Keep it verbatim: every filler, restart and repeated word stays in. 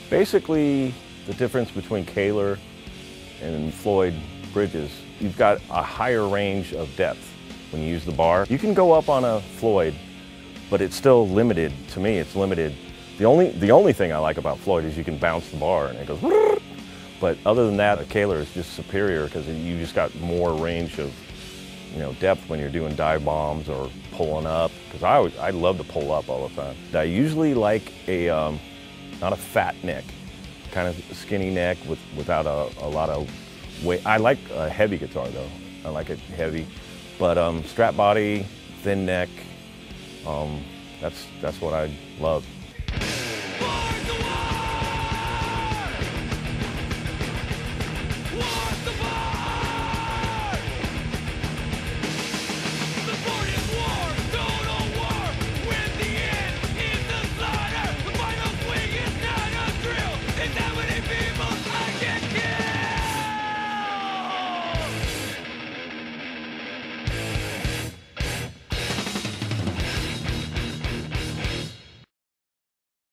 Basically, the difference between Kahler and Floyd bridges, you've got a higher range of depth when you use the bar. You can go up on a Floyd, but it's still limited. To me, it's limited. The only, the only thing I like about Floyd is you can bounce the bar and it goes, but other than that, a Kahler is just superior because you just got more range of, you know, depth when you're doing dive bombs or pulling up. Because I always, I love to pull up all the time. I usually like a, um, not a fat neck, kind of skinny neck with, without a, a lot of weight. I like a heavy guitar though. I like it heavy, but um, strap body, thin neck, um, that's, that's what I love.